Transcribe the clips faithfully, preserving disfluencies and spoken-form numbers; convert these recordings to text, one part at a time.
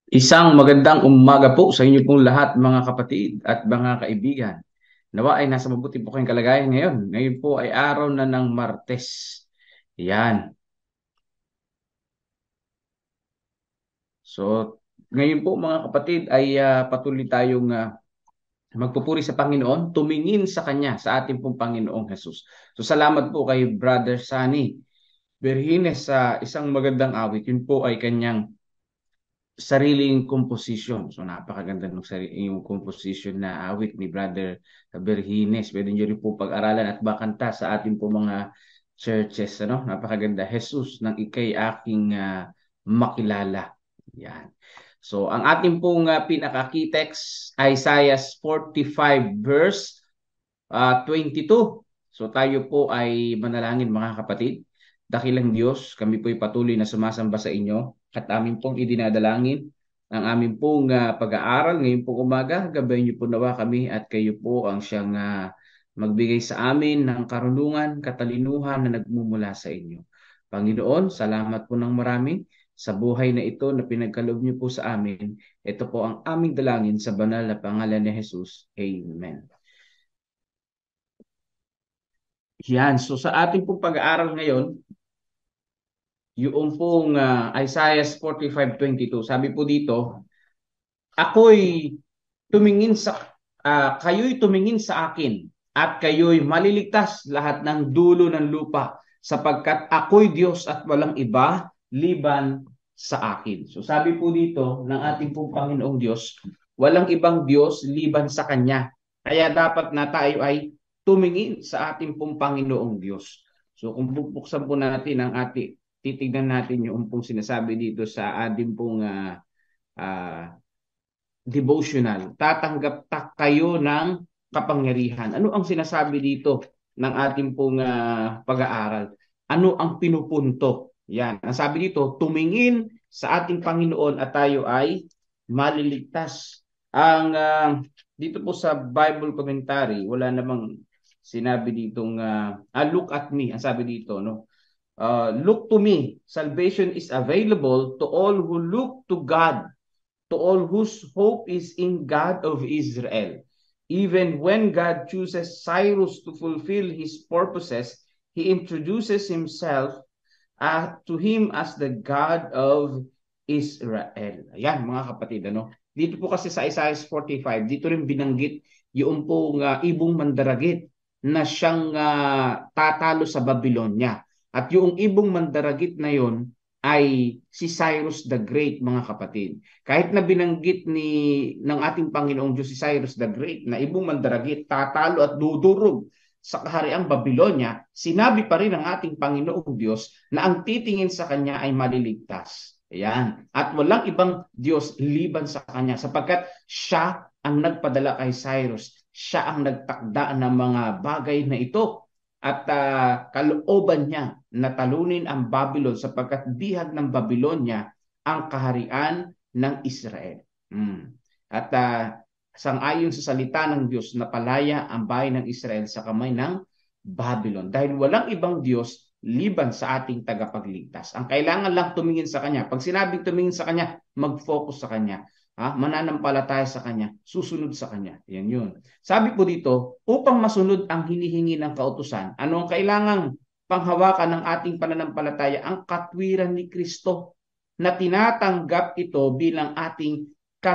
Isang magandang umaga po sa inyo pong lahat mga kapatid at mga kaibigan. Nawa ay nasa mabuti po kayong kalagayan ngayon. Ngayon po ay araw na ng Martes. Yan. So, ngayon po mga kapatid ay ah, patuloy tayong ah, magpupuri sa Panginoon, tumingin sa Kanya, sa ating pong Panginoong Jesus. So, salamat po kay Brother Sunny Berhines sa isang magandang awit. Yun po ay kanyang sariling composition. So napakaganda ng sarili yung composition na awit ni Brother Berhines. Pwede niyo rin po pag-aralan at bakanta sa ating po mga churches. Ano? Napakaganda. Jesus nang ikay aking ah, makilala. Yan. So ang ating pong uh, pinaka-key text, Isaiah forty-five verse uh, twenty-two. So tayo po ay manalangin mga kapatid. Dakilang Diyos, kami po ay patuloy na sumasamba sa inyo at amin pong idinadalangin ang amin pong uh, pag-aaral ngayon pong umaga. Gabayan niyo po nawa kami at kayo po ang siyang uh, magbigay sa amin ng karunungan, katalinuhan na nagmumula sa inyo. Panginoon, salamat po ng marami sa buhay na ito na pinagkaloob niyo po sa amin. Ito po ang aming dalangin sa banal na pangalan ni Jesus. Amen. Yan. So sa ating pong pag-aaral ngayon, yung pong uh, Isaiah forty-five twenty-two, sabi po dito, ako'y tumingin sa, uh, kayo'y tumingin sa akin at kayo'y maliligtas lahat ng dulo ng lupa sapagkat ako'y Diyos at walang iba liban sa akin. So sabi po dito ng ating pong Panginoong Diyos, walang ibang Diyos liban sa Kanya. Kaya dapat na tayo ay tumingin sa ating pong Panginoong Diyos. So kung bubuksan po natin ang ating, titignan natin yung pong sinasabi dito sa ating pong uh, uh, devotional. Tatanggap ta kayo ng kapangyarihan. Ano ang sinasabi dito ng ating pong uh, pag-aaral? Ano ang pinupunto? Yan. Ang sabi dito, tumingin sa ating Panginoon at tayo ay maliligtas. Ang uh, dito po sa Bible commentary, wala namang sinabi ditong uh, ah, look at me. Ang sabi dito, no? Uh, look to me. Salvation is available to all who look to God, to all whose hope is in God of Israel. Even when God chooses Cyrus to fulfill his purposes, he introduces himself uh, to him as the God of Israel. Ayan mga kapatid, ano? Dito po kasi sa Isaiah forty-five, dito rin binanggit yung pong uh, ibong mandaragit na siyang uh, tatalo sa Babylonia. At yung ibong mandaragit na yon ay si Cyrus the Great, mga kapatid. Kahit na binanggit ni ng ating Panginoong Diyos si Cyrus the Great na ibong mandaragit, tatalo at dudurog sa kahariang Babylonia, sinabi pa rin ng ating Panginoong Diyos na ang titingin sa kanya ay maliligtas. Ayan. At walang ibang Diyos liban sa kanya sapagkat siya ang nagpadala kay Cyrus. Siya ang nagtakda ng mga bagay na ito. At uh, kalooban niya na talunin ang Babylon sapagkat bihag ng Babylonia ang kaharian ng Israel. Mm. At uh, sangayon sa salita ng Diyos na palaya ang bayan ng Israel sa kamay ng Babylon. Dahil walang ibang Diyos liban sa ating tagapagligtas. Ang kailangan lang tumingin sa Kanya. Pag sinabing tumingin sa Kanya, mag-focus sa Kanya. Ha? Mananampalataya sa Kanya, susunod sa Kanya. Yan yun. Sabi po dito, upang masunod ang hinihingi ng kautusan, ano ang kailangang panghawakan ng ating pananampalataya? Ang katwiran ni Kristo na tinatanggap ito bilang ating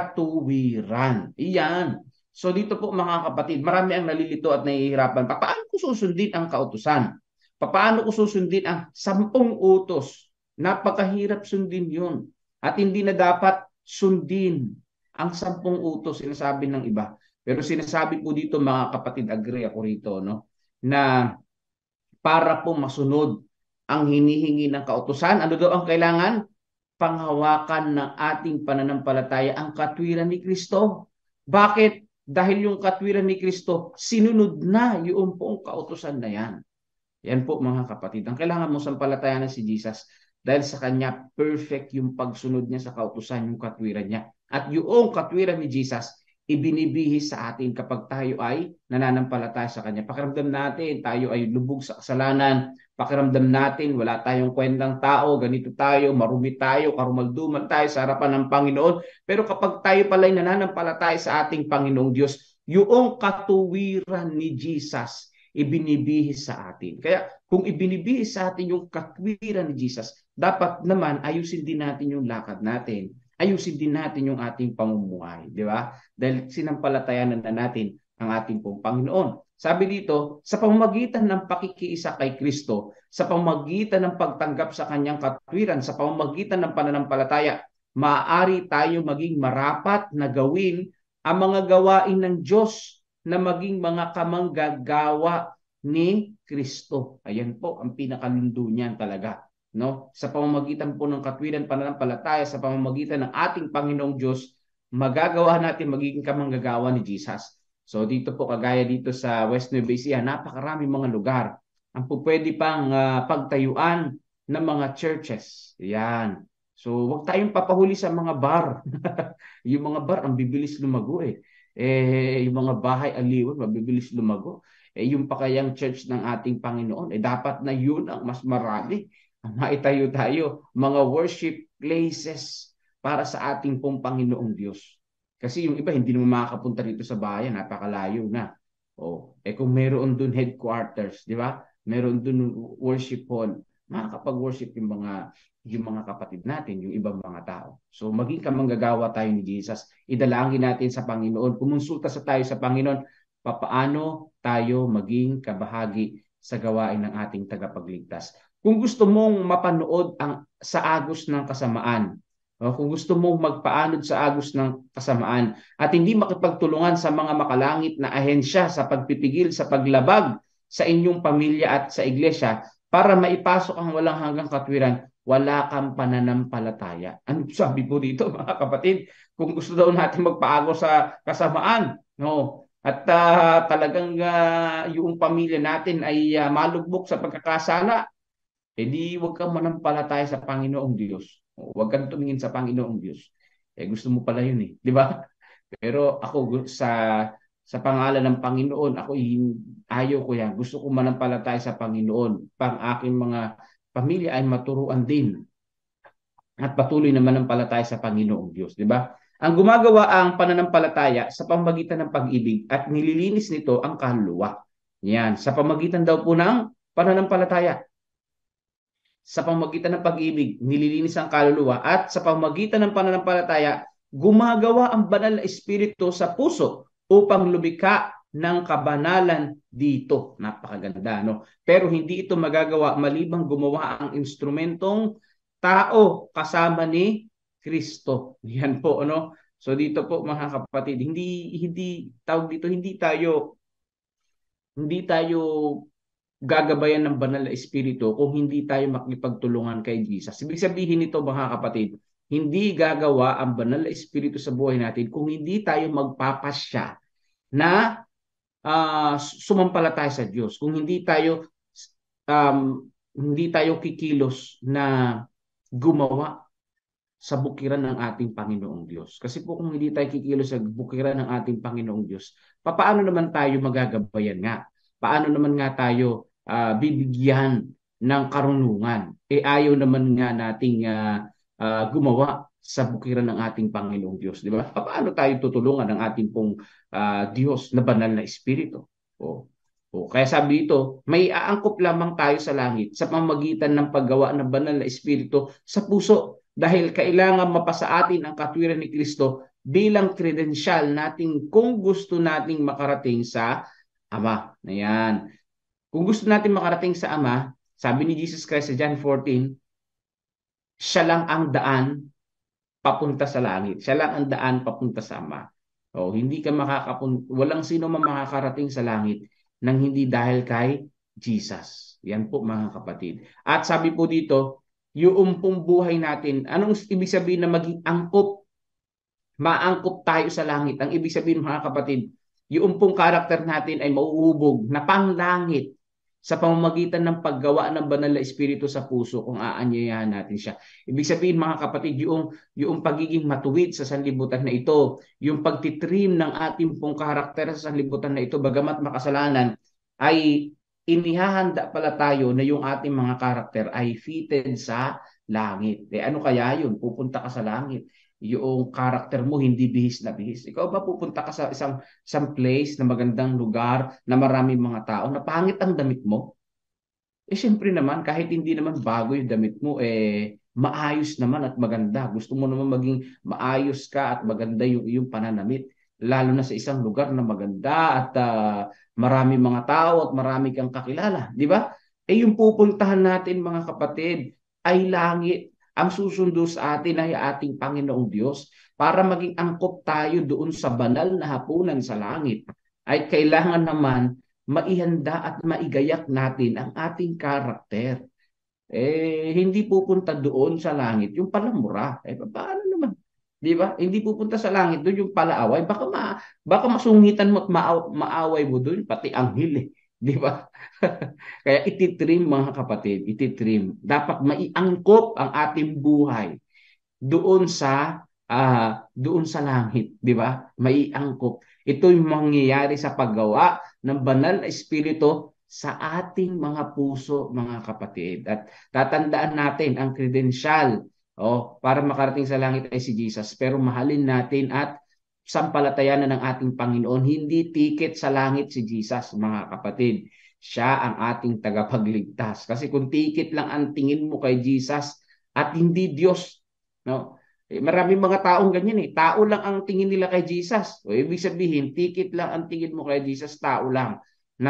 katuwiran. Iyan. So dito po mga kapatid, marami ang nalilito at nahihirapan. Paano ko susundin ang kautusan? Paano ko susundin ang sampung utos? Napakahirap sundin yun. At hindi na dapat sundin ang sampung utos, sinasabi ng iba. Pero sinasabi po dito mga kapatid, agree ako rito, no? Na para po masunod ang hinihingi ng kautusan, ano daw ang kailangan? Panghawakan ng ating pananampalataya ang katwiran ni Kristo. Bakit? Dahil yung katwiran ni Kristo, sinunod na yung poong kautusan na yan. Yan po mga kapatid. Ang kailangan mo sampalatayanan si Jesus dahil sa kanya perfect yung pagsunod niya sa kautusan, yung katwiran niya. At yung katwiran ni Jesus, ibinibihis sa atin kapag tayo ay nananampalataya sa Kanya. Pakiramdam natin, tayo ay lubog sa kasalanan. Pakiramdam natin, wala tayong kwentang tao, ganito tayo, marumi tayo, karumalduman tayo sa harapan ng Panginoon. Pero kapag tayo pala ay nananampalataya sa ating Panginoong Diyos, yung katuwiran ni Jesus, ibinibihis sa atin. Kaya kung ibinibihis sa atin yung katuwiran ni Jesus, dapat naman ayusin din natin yung lakad natin. Ayusin din natin yung ating pamumuhay, di ba? Dahil sinampalatayanan na natin ang ating pong Panginoon. Sabi dito, sa pamamagitan ng pakikiisa kay Kristo, sa pamamagitan ng pagtanggap sa kanyang katwiran, sa pamamagitan ng pananampalataya, maaari tayo maging marapat na gawin ang mga gawain ng Diyos na maging mga kamanggagawa ni Kristo. Ayan po ang pinakalundo niyan talaga. No? Sa pamamagitan po ng katwiran, pananampalataya, sa pamamagitan ng ating Panginoong Diyos, magagawa natin magiging kamanggagawa ni Jesus. So dito po, kagaya dito sa West Nueva Ecija, napakarami mga lugar ang po pwede pang uh, pagtayuan ng mga churches. Yan. So wag tayong papahuli sa mga bar. Yung mga bar ang bibilis lumago eh. Eh yung mga bahay aliwan mabibilis lumago. Eh yung pakayang church ng ating Panginoon, eh dapat na yun ang mas marami. Maitayo tayo mga worship places para sa ating pong Panginoong Diyos. Kasi yung iba hindi naman makakapunta dito sa bayan, napakalayo na. Oh, eh kung meron doon headquarters, di ba? Meron doon worship hall, makakapag-worship yung mga yung mga kapatid natin, yung ibang mga tao. So maging kamanggagawa tayo ni Jesus. Idalangin natin sa Panginoon, kumonsulta sa tayo sa Panginoon, papaano tayo maging kabahagi sa gawain ng ating tagapagligtas. Kung gusto mong mapanood ang sa agos ng kasamaan, o kung gusto mong magpaanod sa agos ng kasamaan at hindi makipagtulungan sa mga makalangit na ahensya sa pagpipigil sa paglabag sa inyong pamilya at sa iglesia para maipasok ang walang hanggang katwiran, wala kang pananampalataya. Ano sabi po dito mga kapatid? Kung gusto daw natin magpaagos sa kasamaan, no? At uh, talagang uh, yung pamilya natin ay uh, malugbok sa pagkakasala, eh di huwag kang manampalataya sa Panginoong Diyos. Huwag kang tumingin sa Panginoong Diyos. Eh gusto mo pala yun eh, di ba? Pero ako sa sa pangalan ng Panginoon, ako ayaw ko yan. Gusto ko manampalataya sa Panginoon. Pang aking mga pamilya ay maturuan din at patuloy na manampalataya sa Panginoong Diyos, di ba? Ang gumagawa ang pananampalataya sa pamamagitan ng pag-ibig at nililinis nito ang kaluluwa. Yan, sa pamamagitan daw po ng pananampalataya. Sa pamamagitan ng pag-ibig, nililinis ang kaluluwa at sa pamamagitan ng pananampalataya, gumagawa ang banal na espiritu sa puso upang lumikha ng kabanalan dito. Napakaganda, no? Pero hindi ito magagawa malibang gumawa ang instrumentong tao kasama ni Kristo. Yan po, ano? So dito po mga kapatid, hindi hindi tawag dito, hindi tayo hindi tayo gagabayan ng banal na espiritu kung hindi tayo makipagtulungan kay Jesus. Ibig sabihin nito mga kapatid, hindi gagawa ang banal na espiritu sa buhay natin kung hindi tayo magpapasya na uh, sumampalataya sa Diyos. Kung hindi tayo um, hindi tayo kikilos na gumawa sa bukiran ng ating Panginoong Diyos. Kasi po kung hindi tayo kikilos sa bukiran ng ating Panginoong Diyos, paano naman tayo magagabayan nga? Paano naman nga tayo uh, bibigyan ng karunungan? Eh ayaw naman nga nating uh, uh, gumawa sa bukiran ng ating Panginoong Diyos, di ba? Paano tayo tutulungan ng ating pong uh, Diyos na banal na espiritu? O, o kaya sabi dito, may aangkop lamang tayo sa langit sa pamamagitan ng paggawa ng banal na espiritu sa puso, dahil kailangan mapasa atin ang katwiran ni Kristo bilang kredensyal natin kung gusto nating makarating sa Ama. Ayan. Kung gusto natin makarating sa Ama, sabi ni Jesus Christ sa John fourteen, siya lang ang daan papunta sa langit. Siya lang ang daan papunta sa Ama. O, hindi ka makakapunta, walang sino man makakarating sa langit nang hindi dahil kay Jesus. Yan po mga kapatid. At sabi po dito, yung pong buhay natin, anong ibig sabihin na maging angkop? Maangkop tayo sa langit. Ang ibig sabihin mga kapatid, yung pong karakter natin ay mauubog na panglangit. sa pamamagitan ng paggawa ng banal na espiritu sa puso kung aanyayahan natin siya. Ibig sabihin mga kapatid, yung, yung pagiging matuwid sa sanlibutan na ito, yung pagtitrim ng ating pong karakter sa sanlibutan na ito, bagamat makasalanan, ay inihahanda pala tayo na yung ating mga karakter ay fitted sa langit. Eh ano kaya yun? Pupunta ka sa langit. Yung karakter mo hindi bihis na bihis. Ikaw ba pupunta ka sa isang isang place na magandang lugar na maraming mga tao na pangit ang damit mo? Eh syempre naman kahit hindi naman bago yung damit mo eh maayos naman at maganda. Gusto mo naman maging maayos ka at maganda yung iyong pananamit lalo na sa isang lugar na maganda at uh, marami mga tao at marami kang kakilala, di ba? Eh yung pupuntahan natin mga kapatid ay langit. Ang susundo sa atin ay ating Panginoong Diyos para maging angkop tayo doon sa banal na hapunan sa langit. Ay kailangan naman maihanda at maigayak natin ang ating karakter. Eh, hindi pupunta doon sa langit yung palamura. Eh, paano naman? Di ba? Hindi pupunta sa langit doon yung palaaway. Baka, ma baka masungitan mo at maaw maaway mo doon, pati anghel eh. Di ba? Kaya ititrim mga kapatid, ititrim. Dapat maiangkop ang ating buhay doon sa uh, doon sa langit, di ba? Maiangkop. Ito yung mangyayari sa paggawa ng banal na espiritu sa ating mga puso, mga kapatid. At tatandaan natin ang kredensyal oh, para makarating sa langit ay si Jesus. Pero mahalin natin at sampalatayanan ng ating Panginoon. Hindi tiket sa langit si Jesus, mga kapatid. Siya ang ating tagapagligtas. Kasi kung tiket lang ang tingin mo kay Jesus at hindi Diyos, no? Eh, maraming mga taong ganyan eh. Tao lang ang tingin nila kay Jesus. O ibig sabihin, ticket lang ang tingin mo kay Jesus, tao lang na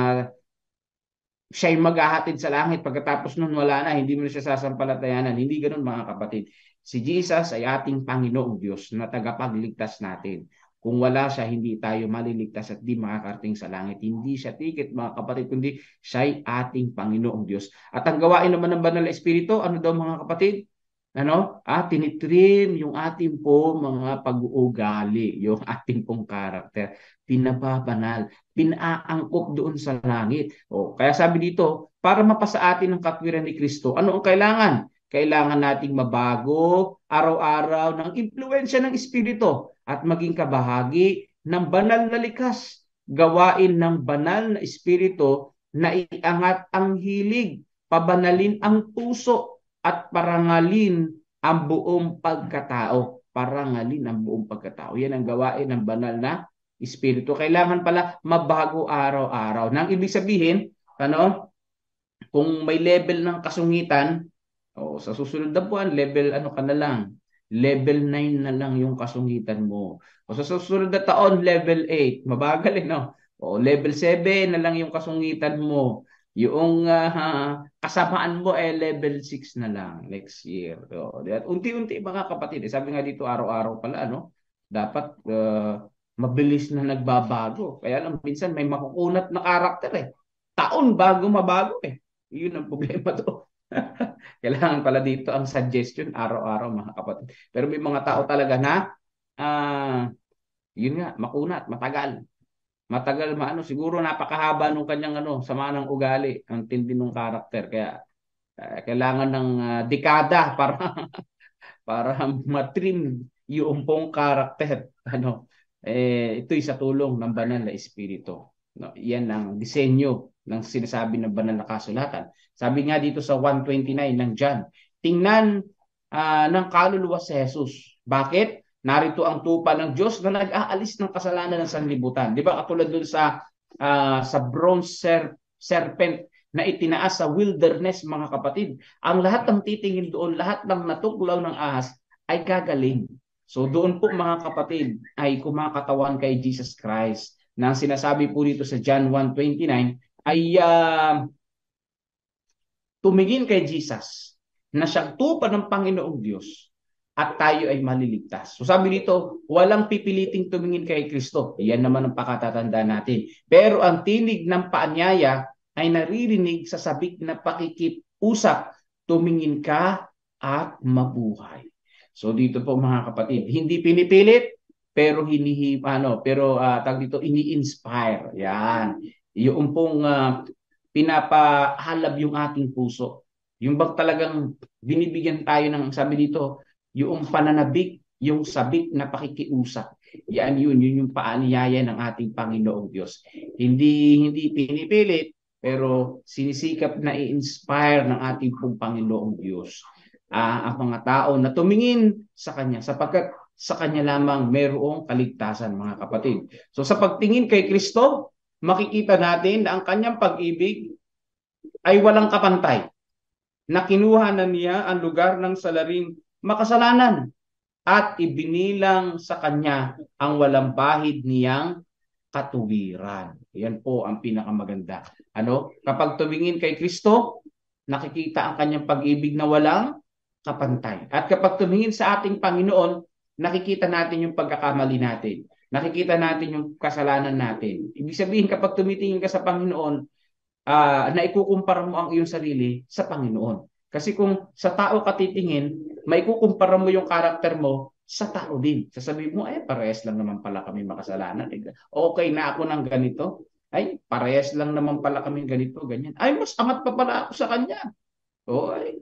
siya'y maghahatid sa langit pagkatapos nun wala na, hindi mo na siya sasampalatayanan. Hindi ganoon mga kapatid. Si Jesus ay ating Panginoong Diyos na tagapagligtas natin. Kung wala siya, hindi tayo maliligtas at di makakarating sa langit. Hindi siya ticket mga kapatid, kundi siya'y ating Panginoong Diyos. At ang gawain naman ng Banal na Espiritu, ano daw mga kapatid? Ano? Ah, tinitrim yung ating po mga pag-uugali, yung ating pong karakter. Pinababanal, pinaangkop doon sa langit. O, kaya sabi dito, para mapasa atin ang katwiran ni Kristo, ano ang kailangan? Kailangan nating mabago araw-araw ng impluensya ng Espiritu at maging kabahagi ng banal na likas. Gawain ng banal na Espiritu na iangat ang hilig, pabanalin ang puso, at parangalin ang buong pagkatao. Parangalin ang buong pagkatao. Yan ang gawain ng banal na Espiritu. Kailangan pala mabago araw-araw. Nang ibig sabihin, ano, kung may level ng kasungitan, oh, sa susunod na buwan, level ano ka na lang, level nine na lang yung kasungitan mo. O sa susunod na taon, level eight. Mabagal eh, no? O level seven na lang yung kasungitan mo. Yung uh, kasamaan mo ay eh, level six na lang next year. So, at unti-unti mga kapatid, eh, sabi nga dito araw-araw pala ano, dapat uh, mabilis na nagbabago. Kaya lang minsan may makukunat na karakter eh. Taon bago mabago eh. Yun ang problema to. Kailangan pala dito ang suggestion araw-araw mga kapatid. Pero may mga tao talaga na uh, yun nga, makunat, matagal. Matagal maano, siguro napakahaba nung kanyang ano, sama ng ugali, ang tindi ng karakter. Kaya uh, kailangan ng uh, dekada para para matrim yung pong karakter. Ano, eh ito'y sa tulong ng banal na espiritu. No, yan ang disenyo ng sinasabi ng banal na kasulatan. Sabi nga dito sa one twenty-nine ng John, tingnan uh, ng kaluluwa si Jesus. Bakit? Narito ang tupa ng Diyos na nag-aalis ng kasalanan ng sanlibutan. Di ba? Katulad dun sa uh, sa bronze ser serpent na itinaas sa wilderness, mga kapatid. Ang lahat ng titingin doon, lahat ng natuklaw ng ahas ay gagaling. So doon po mga kapatid ay kumakatawan kay Jesus Christ. Na ang sinasabi po dito sa John one twenty-nine ay uh, tumingin kay Jesus na siyang tupa ng Panginoong Diyos at tayo ay maliligtas. So sabi dito, walang pipiliting tumingin kay Kristo. Yan naman ang pakatatandaan natin. Pero ang tinig ng paanyaya ay naririnig sa sabik na pakikipusap, tumingin ka at mabuhay. So dito po mga kapatid, hindi pinipilit, pero hinihip, ano, pero uh, tag dito, ini-inspire. Yan. Yung pong uh, pinapahalab yung ating puso. Yung bang talagang binibigyan tayo ng, sabi dito, yung pananabik, yung sabik na pakikiusap. Yan yun, yun yung paanyaya ng ating Panginoong Diyos. Hindi hindi pinipilit, pero sinisikap na i-inspire ng ating pong Panginoong Diyos uh, ang mga tao na tumingin sa Kanya sapagkat sa Kanya lamang mayroong kaligtasan, mga kapatid. So sa pagtingin kay Kristo, makikita natin na ang Kanyang pag-ibig ay walang kapantay, na kinuha na niya ang lugar ng salaring makasalanan at ibinilang sa Kanya ang walang bahid niyang katuwiran. Yan po ang pinakamaganda. Ano? Kapag tumingin kay Kristo, nakikita ang Kanyang pag-ibig na walang kapantay. At kapag tumingin sa ating Panginoon, nakikita natin yung pagkakamali natin. Nakikita natin yung kasalanan natin. Ibig sabihin, kapag tumitingin ka sa Panginoon, uh, na ikukumpara mo ang iyong sarili sa Panginoon. Kasi kung sa tao ka titingin, maikukumpara mo yung karakter mo sa tao din. Sasabihin mo, ay parehas lang naman pala kami makasalanan. Okay na ako ng ganito. Ay, parehas lang naman pala kami ganito, ganyan. Ay, mas angat pa pala ako sa kanya. O, ay,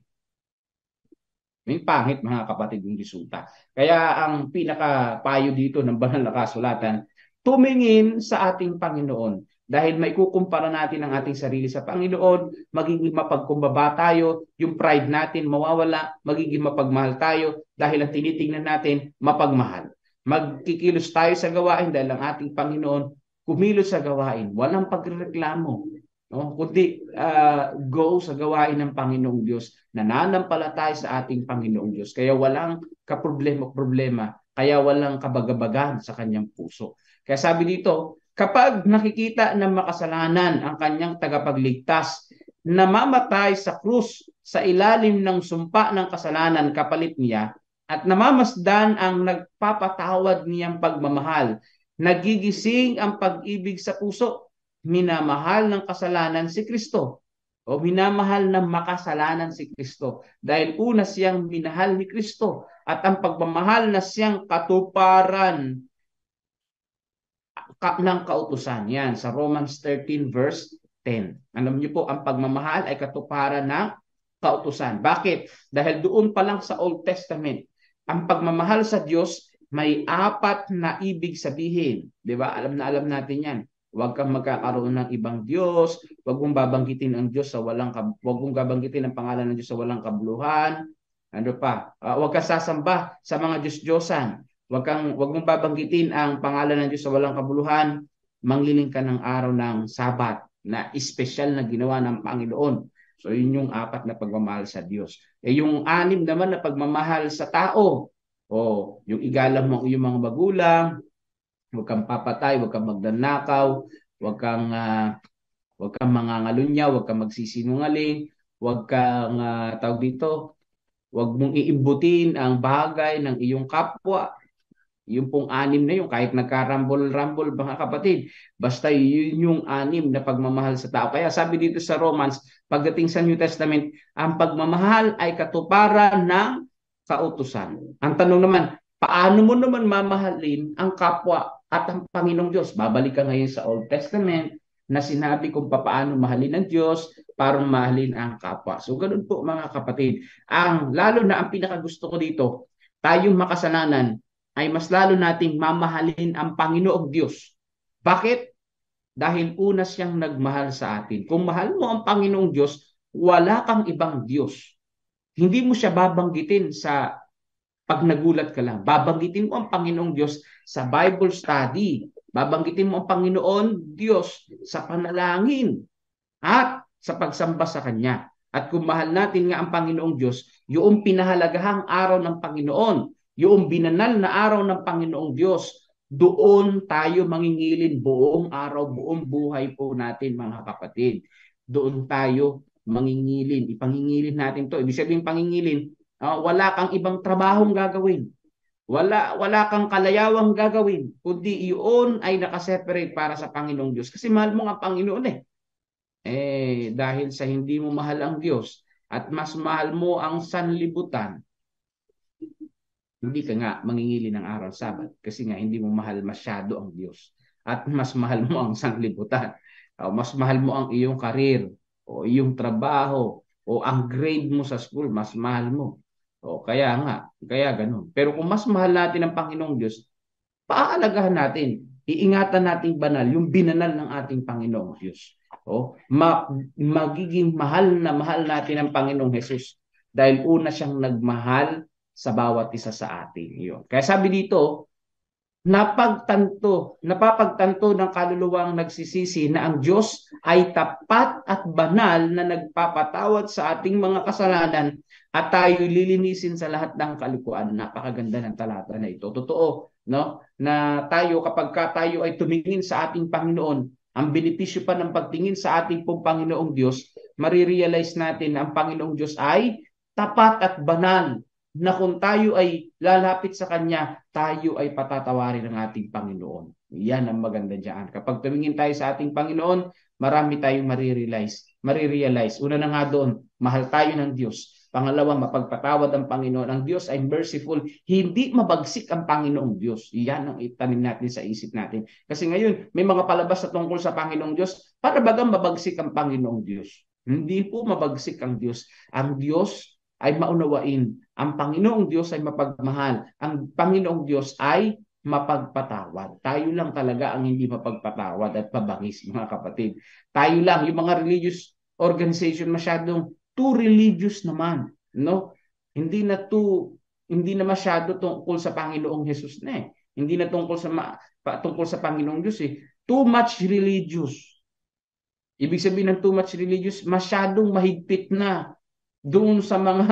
may pangit, mga kapatid, yung resulta. Kaya ang pinaka-payo dito ng banal na kasulatan, tumingin sa ating Panginoon. Dahil may kukumpara natin ang ating sarili sa Panginoon, magiging mapagkumbaba tayo, yung pride natin mawawala, magiging mapagmahal tayo dahil ang tinitingnan natin mapagmahal. Magkikilos tayo sa gawain dahil ang ating Panginoon kumilos sa gawain, walang pagreklamo. No? Kundi uh, go sa gawain ng Panginoong Diyos, nananampalataya sa ating Panginoong Diyos. Kaya walang kaproblema-problema, kaya walang kabagabagan sa kanyang puso. Kaya sabi dito, kapag nakikita ng makasalanan ang kanyang tagapagligtas, namamatay sa krus sa ilalim ng sumpa ng kasalanan kapalit niya, at namamasdan ang nagpapatawad niyang pagmamahal, nagigising ang pag-ibig sa puso, minamahal ng kasalanan si Kristo o minamahal ng makasalanan si Kristo dahil una siyang minahal ni Kristo at ang pagmamahal na siyang katuparan ng kautusan. Yan, sa Romans thirteen verse ten. Alam niyo po, ang pagmamahal ay katuparan ng kautusan. Bakit? Dahil doon pa lang sa Old Testament, ang pagmamahal sa Diyos may apat na ibig sabihin. Di ba? Alam na alam natin yan. Huwag kang magkakaroon ng ibang Diyos, huwag mong babanggitin ang Diyos sa walang huwag mong babanggitin ang pangalan ng Diyos sa walang kabuluhan. Ano pa? Uh, huwag kang sasamba sa mga Diyos-Diyosan. Huwag kang huwag mong babanggitin ang pangalan ng Diyos sa walang kabuluhan. Mangliling ka ng araw ng Sabat na espesyal na ginawa ng Panginoon. So yun yung apat na pagmamahal sa Diyos. Eh yung anim naman na pagmamahal sa tao. O yung igalang mo yung mga magulang, huwag kang papatay, huwag kang magdanakaw, huwag kang uh, huwag kang mangangalunya, huwag kang magsisinungaling, huwag kang uh, tawag dito, huwag mong iimbutin ang bagay ng iyong kapwa. Yung pong anim na yun, kahit nagkarambol-rambol, mga kapatid, basta yun yung anim na pagmamahal sa tao. Kaya sabi dito sa Romans, pagdating sa New Testament, ang pagmamahal ay katuparan ng kautusan. Ang tanong naman, paano mo naman mamahalin ang kapwa at ang Panginoong Diyos? Babalik ka ngayon sa Old Testament na sinabi kung paano mahalin ang Diyos para mahalin ang kapwa. So ganun po, mga kapatid. Ang lalo na ang pinakagusto ko dito, tayong makasalanan ay mas lalo nating mamahalin ang Panginoong Diyos. Bakit? Dahil una siyang nagmahal sa atin. Kung mahal mo ang Panginoong Diyos, wala kang ibang Diyos. Hindi mo siya babanggitin sa pag nagulat ka lang. Babanggitin mo ang Panginoong Diyos sa Bible study. Babanggitin mo ang Panginoon Diyos sa panalangin at sa pagsamba sa Kanya. At kung mahal natin nga ang Panginoong Diyos, yung pinahalagahang araw ng Panginoon, yung binanal na araw ng Panginoong Diyos, doon tayo mangingilin buong araw, buong buhay po natin, mga kapatid. Doon tayo mangingilin. Ipangingilin natin to. Ibig sabihin pangingilin, uh, wala kang ibang trabahong gagawin. Wala, wala kang kalayawang gagawin. Kundi iyon ay nakaseparate para sa Panginoong Diyos. Kasi mahal mo nga Panginoon eh. Eh, dahil sa hindi mo mahal ang Diyos at mas mahal mo ang sanlibutan, hindi ka nga mangingili ng araw Sabat kasi nga hindi mo mahal masyado ang Diyos at mas mahal mo ang sanlibutan. O mas mahal mo ang iyong karir o iyong trabaho o ang grade mo sa school, mas mahal mo. O kaya nga, kaya ganun. Pero kung mas mahal natin ang Panginoong Diyos, paaalagahan natin, iingatan natin banal yung binanal ng ating Panginoong Diyos. O, ma- magiging mahal na mahal natin ang Panginoong Jesus dahil una siyang nagmahal sa bawat isa sa atin. Yun. Kaya sabi dito, napagtanto, napapagtanto ng kaluluwang nagsisisi na ang Diyos ay tapat at banal na nagpapatawad sa ating mga kasalanan at tayo lilinisin sa lahat ng kalikuan. Napakaganda ng talata na ito. Totoo, no? Na tayo kapag ka tayo ay tumingin sa ating Panginoon, ang benepisyo pa ng pagtingin sa ating pong Panginoong Diyos, marirealize natin na ang Panginoong Diyos ay tapat at banal na kung tayo ay lalapit sa Kanya, tayo ay patatawarin ng ating Panginoon. Yan ang maganda dyan. Kapag tumingin tayo sa ating Panginoon, marami tayong marirealize. Marirealize. Una na nga doon, mahal tayo ng Diyos. Pangalawa, mapagpatawad ang Panginoon. Ang Diyos ay merciful. Hindi mabagsik ang Panginoong Diyos. Yan ang itanim natin sa isip natin. Kasi ngayon, may mga palabas na tungkol sa Panginoong Diyos, para bagang mabagsik ang Panginoong Diyos. Hindi po mabagsik ang Diyos. Ang Diyos ay maunawain. Ang Panginoong Diyos ay mapagmahal. Ang Panginoong Diyos ay mapagpatawad. Tayo lang talaga ang hindi mapagpatawad at pabangis, mga kapatid. Tayo lang, yung mga religious organization masyadong too religious naman, no? Hindi na too, hindi na masyado tungkol sa Panginoong Jesus na eh. Hindi na tungkol sa tungkol sa Panginoong Diyos eh. Too much religious. Ibig sabihin ng too much religious, masyadong mahigpit na doon sa mga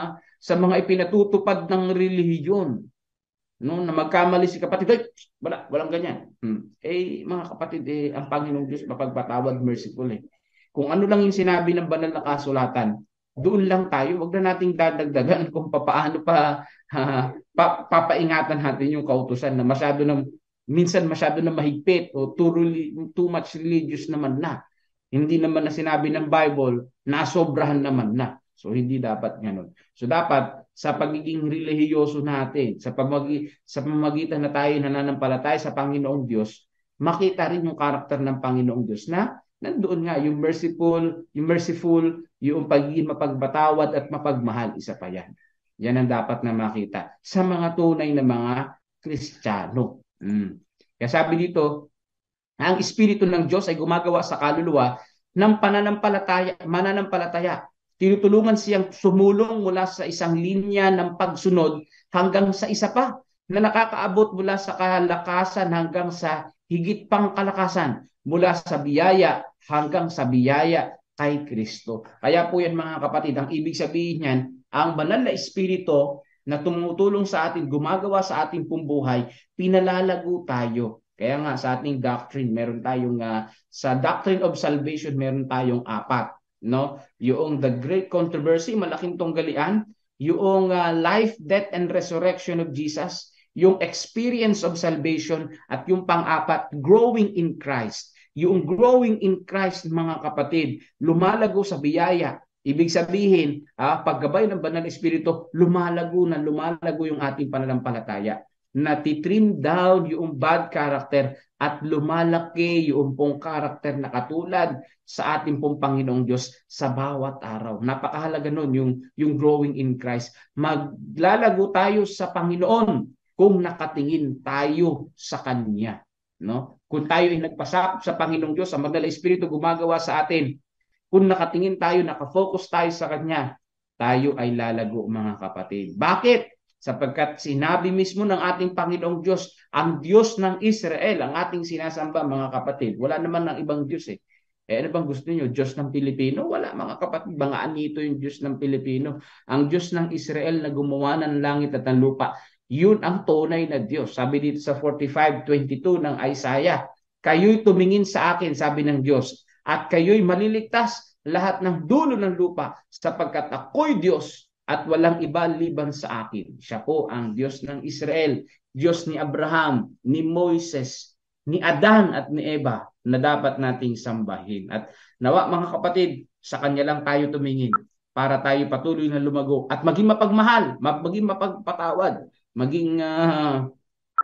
sa mga ipinatutupad ng relihiyon, no, na magkamali si kapatid, ay, wala, walang ganyan. Hmm. Eh mga kapatid, eh ang Panginoong Diyos mapagpatawad, merciful eh. Kung ano lang yung sinabi ng banal na kasulatan, doon lang tayo, wag na nating dadagdagan kung papaano pa, ha, pa papaingatan natin yung kautusan na masyado na minsan masyado na mahigpit o too, too much religious naman na. Hindi naman na sinabi ng Bible, nasobrahan naman na. So hindi dapat ganoon. So dapat sa pagiging relihiyoso natin, sa pamagi sa pamamagitan na tayo nananampalataya sa Panginoong Diyos, makita rin yung karakter ng Panginoong Diyos na nandoon nga yung merciful, yung merciful, yung pagiging mapagbatawad at mapagmahal, isa pa yan. Yan ang dapat na makita sa mga tunay na mga Kristiyano. Mm. Kaya sabi dito, ang Espiritu ng Diyos ay gumagawa sa kaluluwa ng pananampalataya, mananampalataya. Tinutulungan siyang sumulong mula sa isang linya ng pagsunod hanggang sa isa pa na nakakaabot mula sa kalakasan hanggang sa higit pang kalakasan, mula sa biyaya hanggang sa biyaya kay Kristo. Kaya po yan mga kapatid, ang ibig sabihin yan, ang banal na Espiritu na tumutulong sa atin, gumagawa sa ating pumbuhay, pinalalago tayo. Kaya nga sa ating doctrine, meron tayong, uh, sa doctrine of salvation, meron tayong apat. No, yung the great controversy, malaking tunggalian, yung uh, life, death, and resurrection of Jesus, yung experience of salvation, at yung pang-apat, growing in Christ. Yung growing in Christ, mga kapatid, lumalago sa biyaya. Ibig sabihin, ah, paggabay ng banal na Espiritu, lumalago na lumalago yung ating pananampalataya. Natitrim down yung bad character at lumalaki yung pong karakter na katulad sa ating pong Panginoong Diyos sa bawat araw. Napakahalaga nun yung, yung growing in Christ. Maglalago tayo sa Panginoon kung nakatingin tayo sa Kanya. No? Kung tayo ay nagpasakop sa Panginoong Diyos, ang banal na Espiritu gumagawa sa atin. Kung nakatingin tayo, nakafocus tayo sa Kanya, tayo ay lalago, mga kapatid. Bakit? Sapagkat sinabi mismo ng ating Panginoong Diyos, ang Diyos ng Israel, ang ating sinasamba, mga kapatid. Wala naman ng ibang Diyos eh. Eh ano bang gusto niyo? Diyos ng Pilipino? Wala, mga kapatid. Mga anito yung Diyos ng Pilipino. Ang Diyos ng Israel na gumawa ng langit at ng lupa. Yun ang tunay na Diyos. Sabi dito sa forty-five twenty-two ng Isaiah, kayo'y tumingin sa akin, sabi ng Diyos, at kayo'y maliligtas lahat ng dulo ng lupa, sapagkat ako'y Diyos at walang iba liban sa akin. Siya po ang Diyos ng Israel, Diyos ni Abraham, ni Moises, ni Adan at ni Eva na dapat nating sambahin. At nawa mga kapatid, sa Kanya lang tayo tumingin para tayo patuloy na lumago at maging mapagmahal, maging mapagpatawad, maging uh,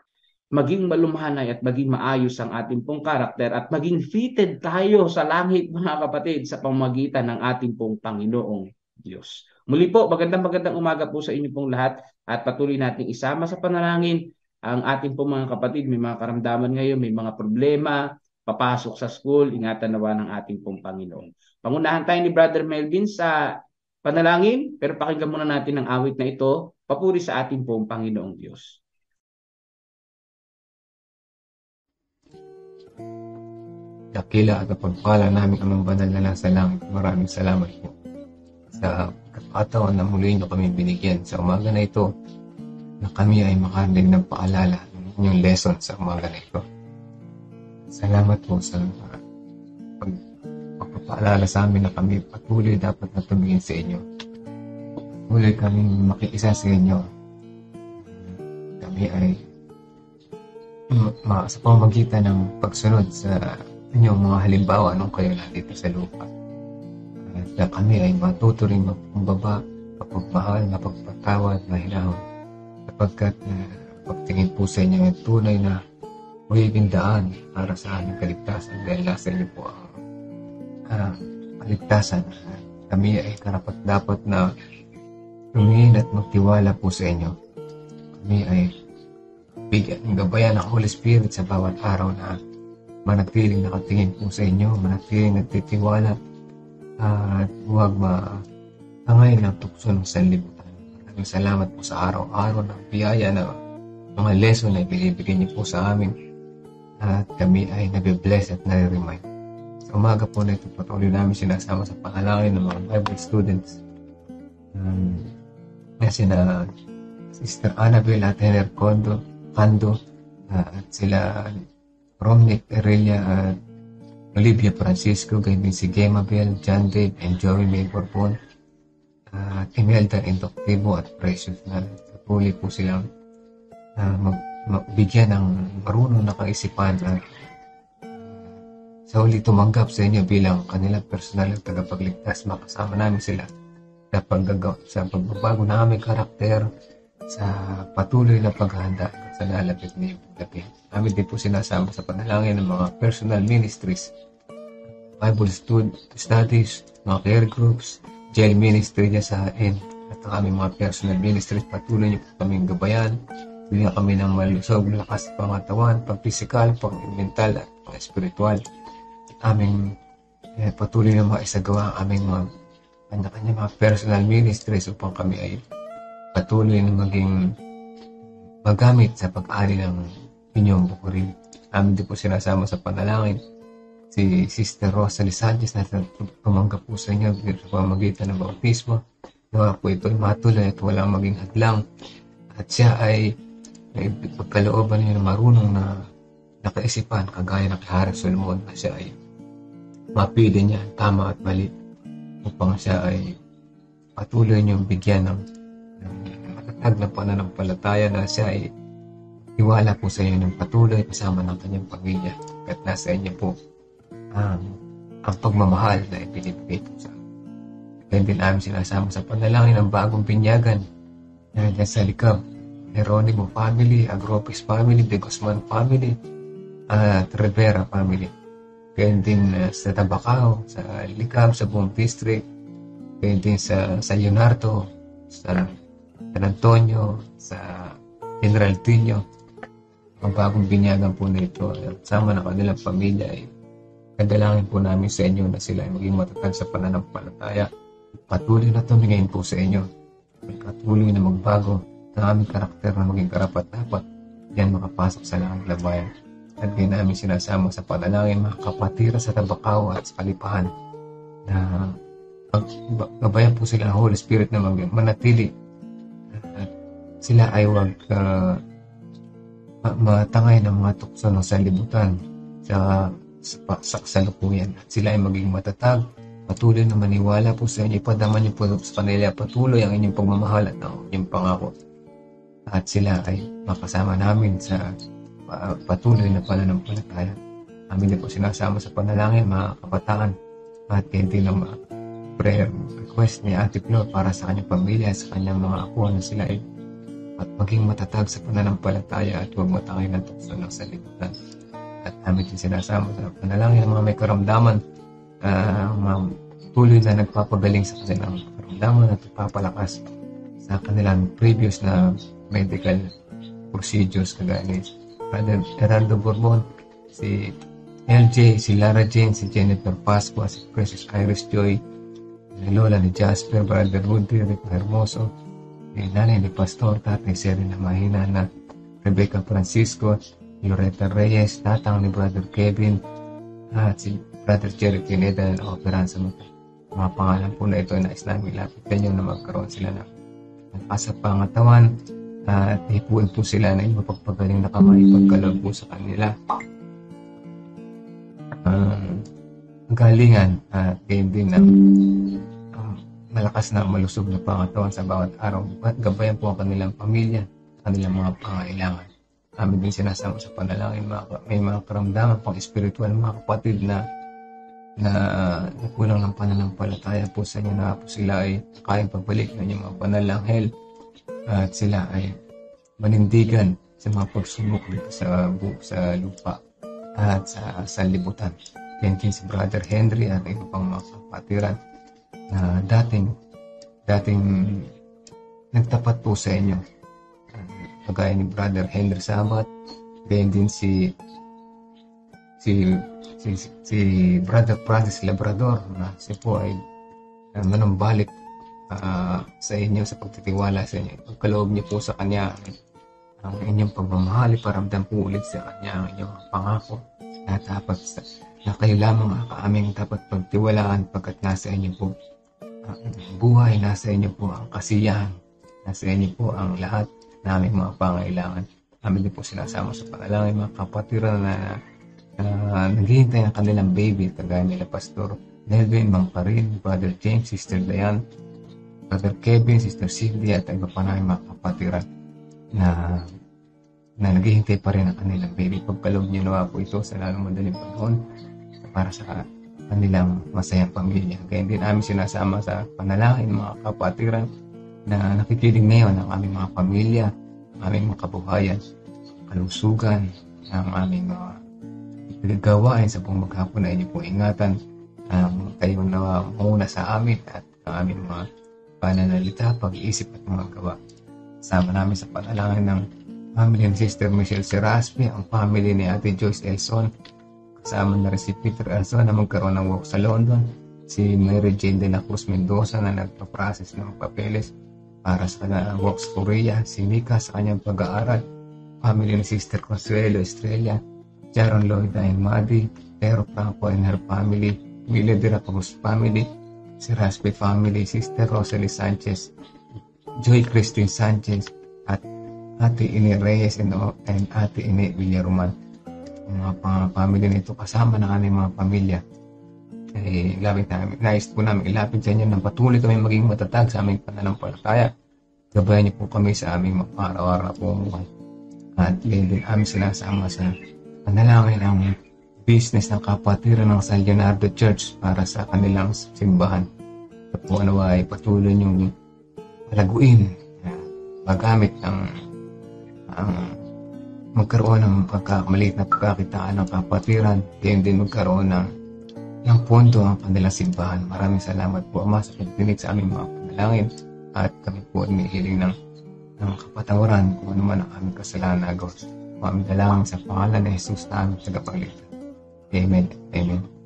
maging malumhanay at maging maayos ang ating pong karakter at maging fitted tayo sa langit mga kapatid sa pamamagitan ng ating pong Panginoong Diyos. Muli po, magandang magandang umaga po sa inyo pong lahat at patuloy nating isama sa panalangin ang ating pong mga kapatid. May mga karamdaman ngayon, may mga problema, papasok sa school, ingatan nawa ng ating pong Panginoon. Pangunahan tayo ni Brother Melvin sa panalangin, pero pakinggan muna natin ang awit na ito, papuri sa ating pong Panginoong Diyos. Dakila at pagpala namin amang banal na nasa langit. Maraming salamat po sa pagkakataon na muli nyo kami binigyan sa umaga na ito na kami ay makarinig ng paalala ng inyong lesson sa umaga na ito. Salamat po sa pag, pagpapaalala sa amin na kami patuloy dapat na tumingin sa inyo. Muli kami makiisa sa inyo. Kami ay ma, sa pamamagitan ng pagsunod sa inyong mga halimbawa nung kayo nandito sa lupa. At na kami ay matuto rin magpumbaba, mapagmahal, mapagpatawad, mahinahon. Sapagkat uh, pagtingin po sa inyo ay tunay na magiging daan para sa aming kaligtasan dahil nasa inyo po ang uh, kaligtasan. Uh, kami ay karapat dapat na tumingin at magtiwala po sa inyo. Kami ay bigyan ng gabayan ng Holy Spirit sa bawat araw na manatiling nakatingin po sa inyo, manatiling nagtitiwala at huwag matangay ng tukso ng sanlibutan. Maraming salamat po sa araw-araw ng biyaya na mga lesson na ibinibigay niyo po sa amin at kami ay nabibless at nare-remind. Sa umaga po na ito, patuloy namin sinasama sa panalangin ng mga Bible students um, na sina Sister Annabel at Henner Kondo, Kando uh, at sila Romnick Aurelia at Olivia Francisco, ganyan din si Gemma Bell, John Dave, and Joey May Borbon, at uh, Imelda Indoctivo at Precious na patuloy po silang uh, mag, magbigyan ng marunong na kaisipan at uh, sa huli tumanggap sa inyo bilang kanilang personal na tagapagligtas. Makasama namin sila sa paggagawa, sa pagbabago ng aming karakter, sa patuloy na paghahanda sa lalapit na yung gabi. Namin din po sinasama sa panalangin ng mga personal ministries, Bible stud- studies, mga care groups, jail ministry niya sa akin, at ang aming mga personal ministries. Patuloy niyo po kaming gabayan, bigyan kami ng malusog, lakas pangatawan, pang-physical, pang-mental, at pang-spiritual. Aming eh, patuloy na maisagawa ang aming mga kanya-kanya mga personal ministries upang kami ay patuloy na maging magamit sa pag-ari ng inyong bukurin. Amin din po sinasama sa panalangin si Sister Rosalie Sanchez na tumanggap po sa inyo sa pamamagitan ng bautismo. Nawa po ito ay matuloy at walang maging hadlang. At siya ay may pagkalooban niya na marunong na nakaisipan kagaya ng kay Hari Solomon na siya ay mapili niya ang tama at mali upang siya ay patuloy niyong bigyan ng matatag na pananampalataya na siya ay iwala po sa inyo ng patuloy kasama ng kanyang pamilya at nasa inyo po ang, ang pagmamahal na ibinibigay po sa amin. Kaya din namin sinasama sa panalangin ng bagong binyagan na dyan sa likab, Geronimo family, Agropis family, De Guzman family, at Rivera family. Kaya din uh, sa Tabacao, sa Likab, sa buong district, kaya din sa San Leonardo, sa San Antonio, sa General Tino, ang bagong binyagan po nito at sama na kanilang pamilya ay kadalangin po namin sa inyo na sila ay maging matatag sa pananampalataya. Patuloy na tumingin po sa inyo. Patuloy na magbago ng aming karakter na maging karapat-dapat yan makapasok sa langit labayan. At ngayon namin sinasama sa panalangin mga kapatira sa Tabacao at sa Kalipahan na gabayan po sila ng Holy Spirit na mag- manatili at sila ay huwag uh, matangay ng mga tukso ng sanlibutan sa, sa, sa kasalukuyan at sila ay maging matatag, patuloy na maniwala po sa inyo, ipadaman niyo po sa kanila patuloy ang inyong pagmamahal at ang inyong pangako at sila ay makasama namin sa uh, patuloy na pananampalataya. Amin din po sinasama sa panalangin mga kabataan at hindi na mga prayer request ni Ate Flor para sa kanyang pamilya, sa kanyang mga apo na sila ay at maging matatag sa pananampalataya at huwag matangay ng tukso ng salibutan. At namin din sinasama sa panalangin ng mga may karamdaman, uh, mga tuloy na nagpapagaling sa kanilang karamdaman at papalakas sa kanilang previous na medical procedures kagaya ni Brother Gerardo Borbon, si L J, si Lara Jane, si Jennifer Pascua, si Precious Iris Joy, si Lola ni Jasper, Brother Rudy, Rico Hermoso, si Nanay ni Pastor, Tatay Serena Mahina, na Rebecca Francisco, Loretta Reyes, tatang ni Brother Kevin, at si Brother Jerry Pineda na operan sa mata. Mga pangalan po na ito na Islamic lapit kanyo na magkaroon sila ng nagpasa pangatawan at uh, ipuin po sila na mapagpagaling na kamay pagkaloob po sa kanila. Uh, galingan at uh, gayon din ng uh, malakas na malusog na pangatawan sa bawat araw at gabayan po ang kanilang pamilya, kanilang mga pangailangan. Amin din sinasama sa panalangin, mga, may mga karamdaman pang espiritual, mga kapatid na na uh, kulang ng pananampalataya po sa inyo na po sila ay kayang pagbalik ng inyong mga panalangin at sila ay manindigan sa mga pagsubok dito sa, sa lupa at sa sanlibutan. Yan din si Brother Henry at iba pang mga kapatiran na dating dating nagtapat po sa inyo. Kagaya ni Brother Henry Sabat, gayon din si si si, si, si Brother Francis Labrador na siya po ay uh, manumbalik uh, sa inyo sa pagtitiwala sa inyo. Pagkaloob niyo po sa kanya ang inyong pagmamahal, paramdam po ulit sa kanya ang inyong pangako na dapat na kayo lamang ang aming dapat pagtiwalaan pagkat nasa inyo po ang buhay, nasa inyo po ang kasiyahan, nasa inyo po ang lahat na aming mga pangailangan. Amin din po sinasama sa panalangin mga kapatiran na uh, naghihintay ng kanilang baby, kagaya nila Pastor Nelvin, Mang Karin, Brother James, Sister Diane, Brother Kevin, Sister Cindy, at iba pa namin mga kapatiran na na naghihintay pa rin ang kanilang baby. Pagkaloob niyo nawa po ito sa lalong madaling panahon para sa kanilang masayang pamilya. Kaya din namin sinasama sa panalangin mga kapatiran na nakikinig ngayon ng aming mga pamilya, ang aming mga kabuhayan, kalusugan, ang aming mga pinagawain sa buong maghapon na inyo pong ingatan. Um, kayo na muna sa amin at ang aming mga pananalita, pag-iisip at mga gawa. Sama namin sa panalangin ng family ni Sister Michelle Seraspi, ang family ni Ate Joyce Elson, kasama na rin si Peter Elson na magkaroon ng work sa London, si Mary Jane de la Cruz Mendoza na nagpa-process ng papeles para sa kanyang work sa Korea, si Mika sa kanyang pag-aaral, family ni Sister Consuelo Estrella, Jaron Lloyda and Madi, Pero Franco and her family, Mila de la Cruz family, si Raspi family, Sister Rosalie Sanchez, Joy Christine Sanchez, at Ate Ine Reyes and, and Ate Ine Villaroman. Ang mga family nito kasama ng aming mga pamilya. Eh, labing namin, nais po namin ilapit sa inyo ng patuloy kami maging matatag sa aming pananampalataya. Gabayan niyo po kami sa aming araw-araw na pumuhay. At din aming sinasama sa panalangin ang business ng kapatiran ng San Leonardo Church para sa kanilang simbahan. Ito po ano ay patuloy niyong palaguin, magamit ng ang magkaroon ng pagkamaliit na pagkakitaan ng kapatiran, din din magkaroon ng ng pondo ang kanilang simbahan. Maraming salamat po Ama sa pagdinig sa aming mga panalangin at kami po ay hiling ng, ng kapatawaran kung ano man ang aming kasalanan na agaw. Aming dalangin sa pangalan ni Jesus na aming tagapagligtas. Amen. Amen.